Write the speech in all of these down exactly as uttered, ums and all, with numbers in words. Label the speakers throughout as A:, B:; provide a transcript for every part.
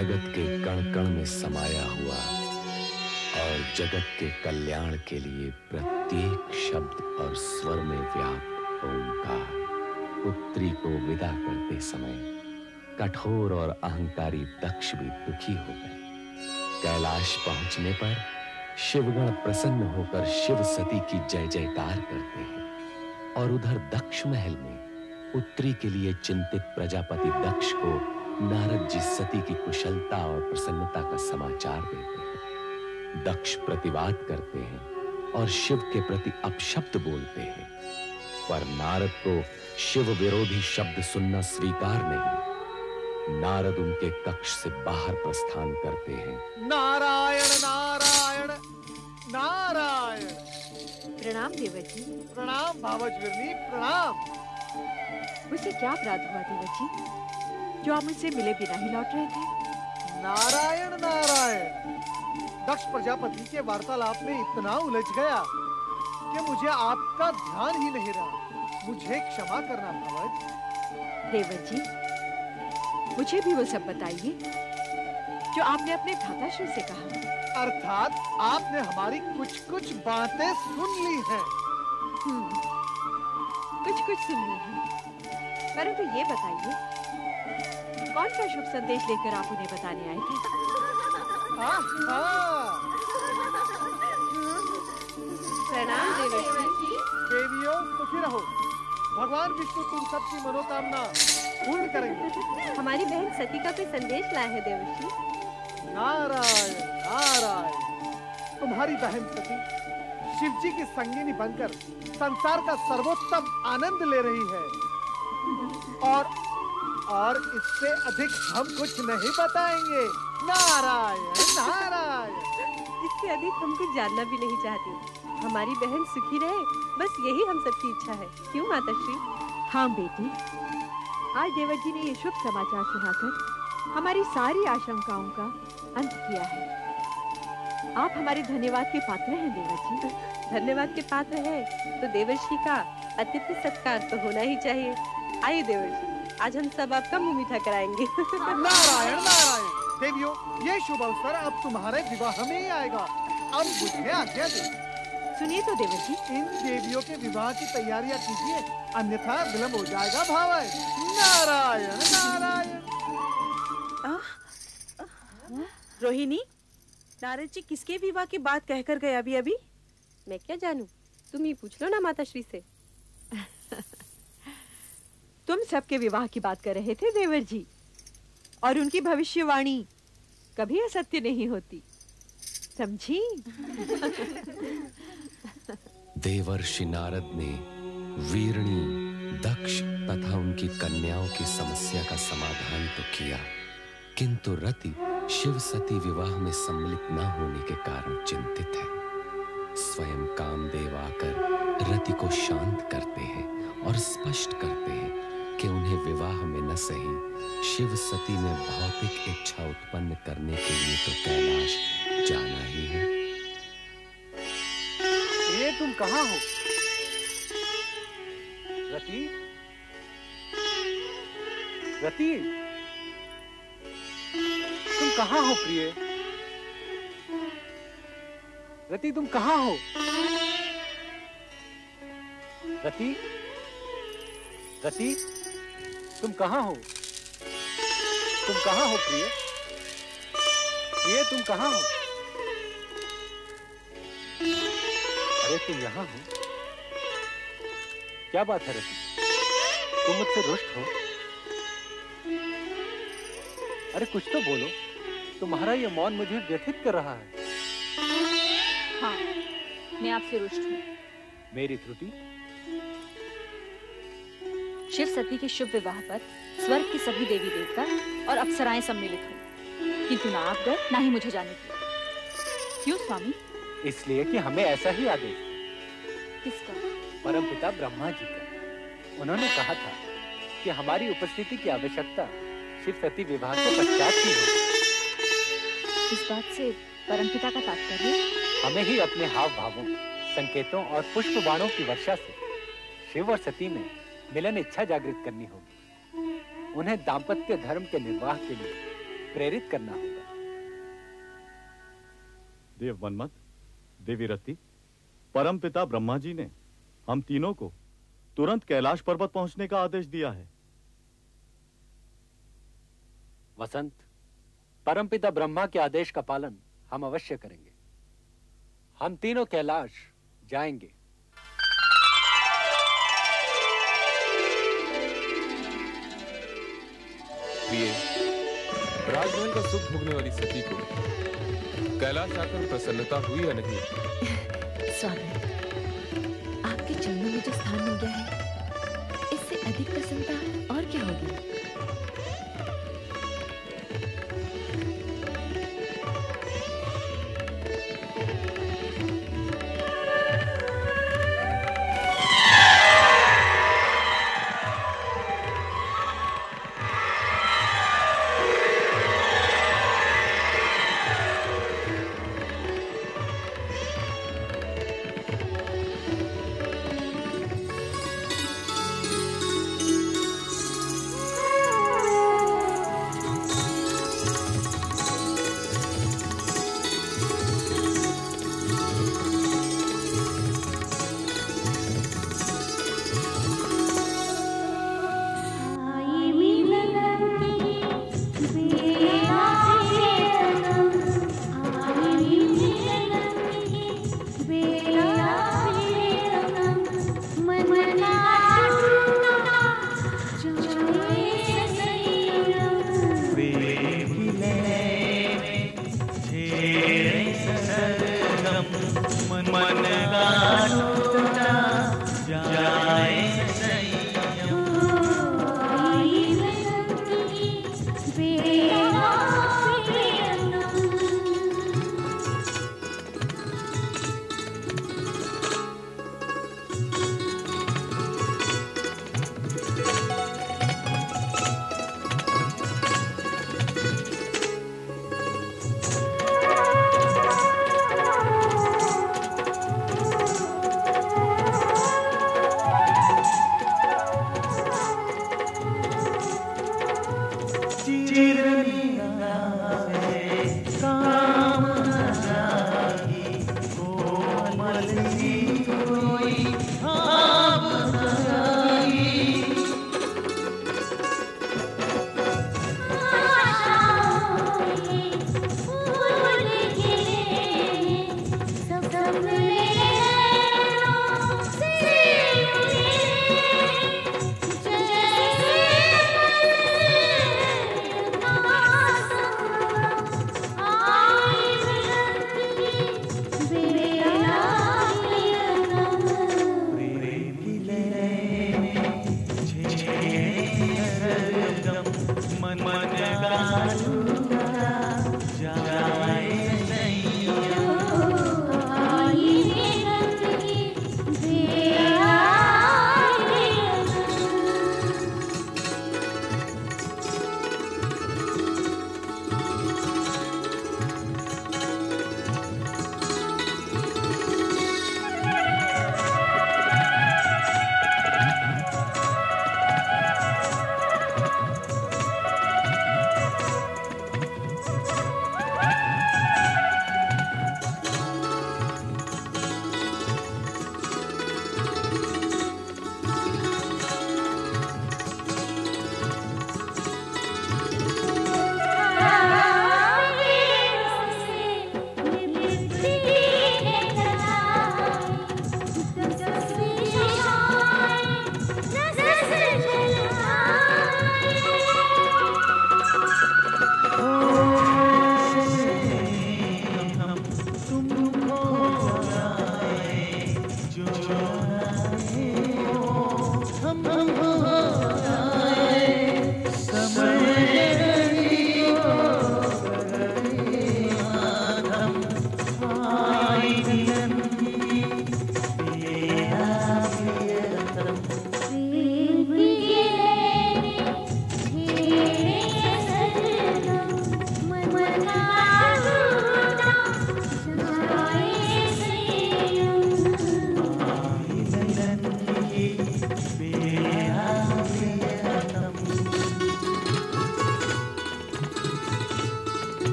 A: जगत के कण कण में समाया हुआ और जगत के कल्याण के लिए प्रत्येक शब्द और स्वर में व्याप्त ओंकार पुत्री को विदा करते समय कठोर और अहंकारी दक्ष भी दुखी हो गए। कैलाश पहुंचने पर शिवगण प्रसन्न होकर शिव सती की जय जयकार करते हैं और उधर दक्ष महल में पुत्री के लिए चिंतित प्रजापति दक्ष को नारद जी सती की कुशलता और प्रसन्नता का समाचार देते हैं। दक्ष प्रतिवाद करते हैं और शिव के प्रति अपशब्द बोलते हैं, पर नारद को शिव विरोधी शब्द सुनना स्वीकार नहीं। नारद उनके कक्ष से बाहर प्रस्थान करते हैं।
B: नारायण नारायण नारायण।
C: प्रणाम देवजी।
B: प्रणाम भावजवीरनी, प्रणाम।
C: मुझसे क्या अपराध हुआ देवजी, जो आप मुझसे मिले बिना ही लौट रहे थे?
B: नारायण नारायण। दक्ष प्रजापति के वार्तालाप में इतना उलझ गया कि मुझे आपका ध्यान ही नहीं रहा। मुझे क्षमा करना भावज।
C: देवजी, मुझे भी वो सब बताइए जो आपने अपने भ्राताश्री से कहा।
B: अर्थात आपने हमारी कुछ कुछ बातें सुन ली हैं।
C: हम्म, कुछ कुछ सुन ली हैं। परंतु ये बताइए, कौन सा शुभ संदेश लेकर आप उन्हें बताने आए थे?
B: हाँ, हाँ।
C: प्रणाम देवजी।
B: देवियों सुखी रहो। भगवान विष्णु तुम सबकी मनोकामना पूर्ण करेंगे।
C: हमारी बहन सती का कोई संदेश लाया है देवजी।
B: नारायण नारायण। तुम्हारी बहन सती शिव जी की संगिनी बनकर संसार का सर्वोत्तम आनंद ले रही है और और इससे अधिक हम कुछ नहीं बताएंगे। नारायण नारायण।
C: इससे अधिक हम कुछ जानना भी नहीं चाहते। हमारी बहन सुखी रहे, बस यही हम सबकी इच्छा है। क्यों माताश्री? हाँ बेटी, आज देवजी ने ये शुभ समाचार सुनाकर हमारी सारी आशंकाओं का अंत किया है। आप हमारे धन्यवाद के पात्र हैं देवजी। धन्यवाद के पात्र हैं तो देवर्षि का अतिथि सत्कार तो होना ही चाहिए। आइए देवर्षि, आज हम सब आपका मुंह मीठा कराएंगे।
B: नारायण नारायण। देवियों, ये शुभ अवसर अब तुम्हारे विवाह में ही आएगा। अब मुझे आज्ञा दे।
C: सुनिए तो देवर्षि,
B: इन देवियों के विवाह की तैयारियां कीजिए, अन्यथा विलंब हो जाएगा भावज। नारायण नारायण।
D: रोहिणी, नारद जी किसके विवाह की बात कहकर गए अभी अभी?
C: मैं क्या जानूं, तुम ही पूछ लो ना माताश्री से। तुम सबके विवाह की बात कर रहे थे देवर जी, और उनकी भविष्यवाणी कभी असत्य नहीं होती, समझी?
A: देवर्षि नारद ने वीरणी, दक्ष तथा उनकी कन्याओं की समस्या का समाधान तो किया, किंतु रति शिव सती विवाह में सम्मिलित न होने के कारण चिंतित है। स्वयं कामदेव आकर रति को शांत करते हैं और स्पष्ट करते हैं कि उन्हें विवाह में न सही शिव सती में भौतिक इच्छा उत्पन्न करने के लिए तो कैलाश जाना ही है।
B: ये तुम कहाँ हो? रति, रति, तुम कहाँ हो प्रिय? रति, तुम कहाँ हो? रति, रति, तुम कहाँ हो? तुम कहाँ हो प्रिय? प्रिय, तुम कहाँ हो? अरे तुम यहाँ हो? क्या बात है रति? तुम मुझसे रुष्ट हो? अरे कुछ तो बोलो, तुम्हारा ये मौन मुझे व्यथित कर रहा है।
E: हाँ, मैं आपसे रुष्ट हूँ।
B: मेरी त्रुटि?
E: शिव सती के शुभ विवाह पर स्वर्ग के सभी देवी देवता और अप्सराएं सम्मिलित हुई, किंतु ना आप गए ना ही मुझे जाने दिया। क्यों स्वामी?
B: इसलिए कि हमें ऐसा ही आदेश।
E: किसका?
B: परमपिता ब्रह्मा जी का। उन्होंने कहा था कि हमारी उपस्थिति की आवश्यकता शिव सती विवाह के पश्चात ही हो।
E: इस बात से परमपिता का तात्पर्य?
B: हमें ही अपने हाव भावों, संकेतों और पुष्प बाणों की वर्षा से शिव और सती में मिलन इच्छा जागृत करनी होगी। उन्हें दाम्पत्य धर्म के निर्वाह के लिए
F: प्रेरित करना होगा।
G: देव मनमत, देवी रति, परम पिता ब्रह्मा जी ने हम तीनों को तुरंत कैलाश पर्वत पहुंचने का आदेश दिया है।
F: वसंत, परमपिता ब्रह्मा के आदेश का पालन हम अवश्य करेंगे। हम तीनों कैलाश जाएंगे।
H: प्रिय, राजमहल का सुख भोगने वाली सती को कैलाश आकर प्रसन्नता हुई या नहीं?
I: स्वामी, आपके चरणों में जो स्थान मिल गया है, इससे अधिक प्रसन्नता और क्या होगी?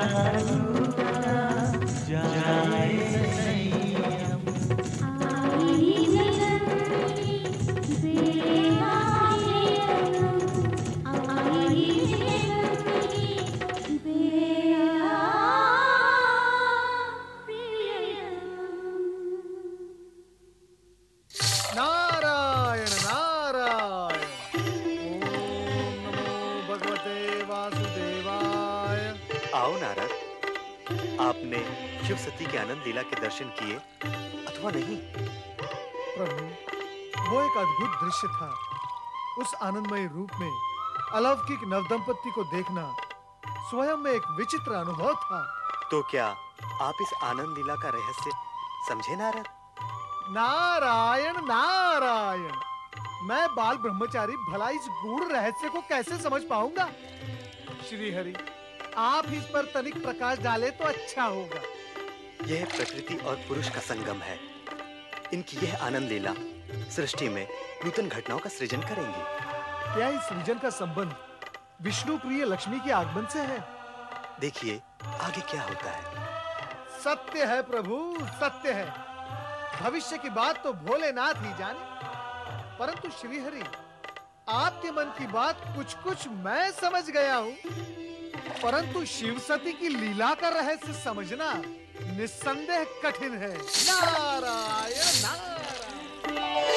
B: नारायण नारायण। ओम नमो भगवते वासुदेवाय।
J: आओ नारद, आपने शिव सती के आनंद लीला के दर्शन किए अथवा नहीं?
B: प्रभु, वो एक अद्भुत दृश्य था। उस आनंदमय रूप में अलौकिक नवदंपति को देखना स्वयं में एक विचित्र अनुभव था।
J: तो क्या आप इस आनंद लीला का रहस्य समझे नारद?
B: नारायण नारायण। मैं बाल ब्रह्मचारी भला इस गूढ़ रहस्य को कैसे समझ पाऊंगा? श्री हरि, आप इस पर तनिक प्रकाश डाले तो अच्छा होगा।
J: यह प्रकृति और पुरुष का संगम है। इनकी यह आनंद लीला सृष्टि में नूतन घटनाओं का सृजन करेंगी।
B: क्या इस सृजन का संबंध विष्णु प्रिय लक्ष्मी के आगमन से है?
J: देखिए आगे क्या होता है।
B: सत्य है प्रभु, सत्य है। भविष्य की बात तो भोलेनाथ ही जाने, परंतु श्रीहरि, आपके मन की बात कुछ कुछ मैं समझ गया हूँ, परंतु शिव सती की लीला का रहस्य समझना निस्संदेह कठिन है। नारायण नारायण।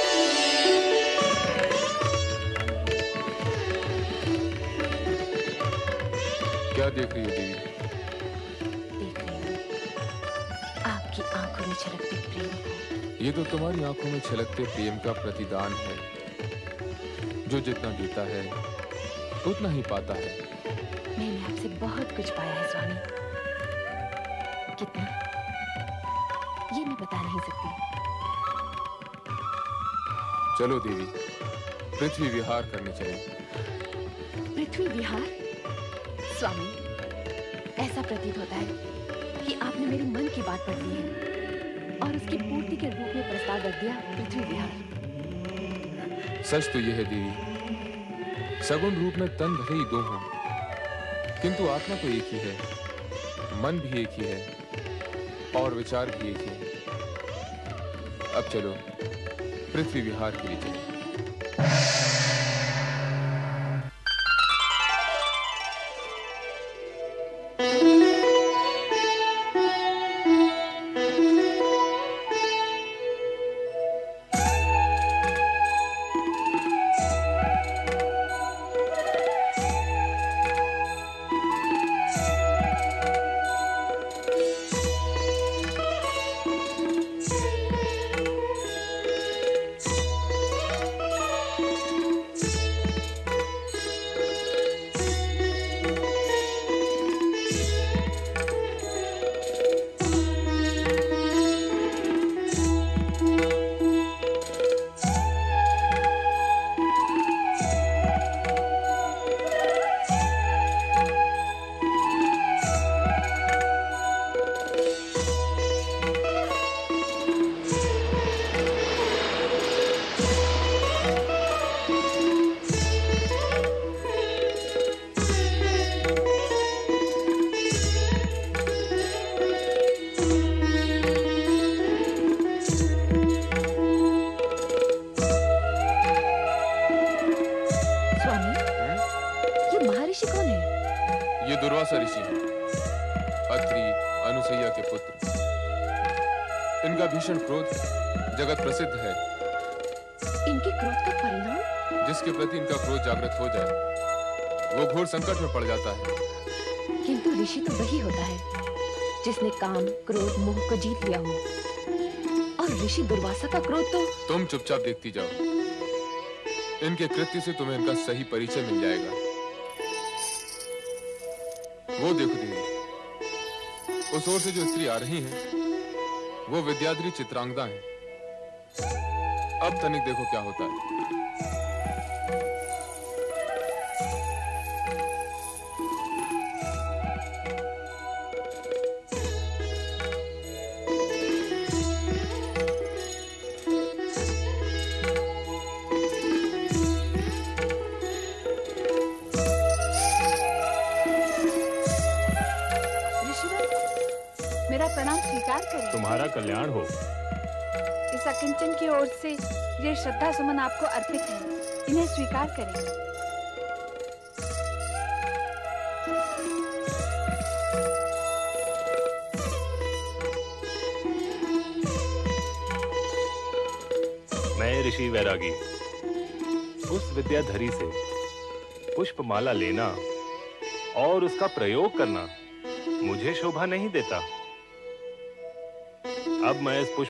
H: क्या देख रही हो देवी?
I: देख रही हूँ आपकी आंखों में छलकते प्रेम को।
H: ये तो तुम्हारी आंखों में छलकते प्रेम का प्रतिदान है। जो जितना देता है उतना ही पाता है।
I: मैंने आपसे बहुत कुछ पाया है स्वामी। कितना, ये मैं बता नहीं सकती।
H: चलो देवी, पृथ्वी विहार करने चले।
I: पृथ्वी विहार? स्वामी, ऐसा प्रतीत होता है कि आपने मेरे मन की बात पढ़ ली है और उसकी पूर्ति के रूप में प्रस्ताव रख दिया, पृथ्वी विहार।
H: सच तो यह है देवी, सगुण रूप में तन भले ही दो हों, किंतु आत्मा तो एक ही है, मन भी एक ही है और विचार भी एक ही है। अब चलो पृथ्वी विहार के लिए चलें। दुर्वासा ऋषि हैं, अत्रि अनुसैया के पुत्र। इनका भीषण क्रोध जगत प्रसिद्ध है।
I: इनके क्रोध का परिणाम?
H: जिसके प्रति इनका क्रोध जागृत हो जाए वो घोर संकट में पड़ जाता है।
I: किंतु ऋषि तो वही होता है जिसने काम, क्रोध, मोह को जीत लिया हो। और ऋषि दुर्वासा का क्रोध तो...
H: तुम चुपचाप देखती जाओ, इनके कृत्य से तुम्हें इनका सही परिचय मिल जाएगा। वो देखो देवी, उस ओर से जो स्त्री आ रही हैं, वो विद्याधरी चित्रांगदा हैं। अब तनिक देखो क्या होता है।
K: मेरा प्रणाम स्वीकार करें।
L: तुम्हारा कल्याण हो।
K: इस अकिंचन की ओर से ये श्रद्धा सुमन आपको अर्पित है, इन्हें स्वीकार करें।
L: मैं ऋषि वैरागी उस विद्याधरी से पुष्पमाला लेना और उसका प्रयोग करना मुझे शोभा नहीं देता। अब मैं इस पुष्प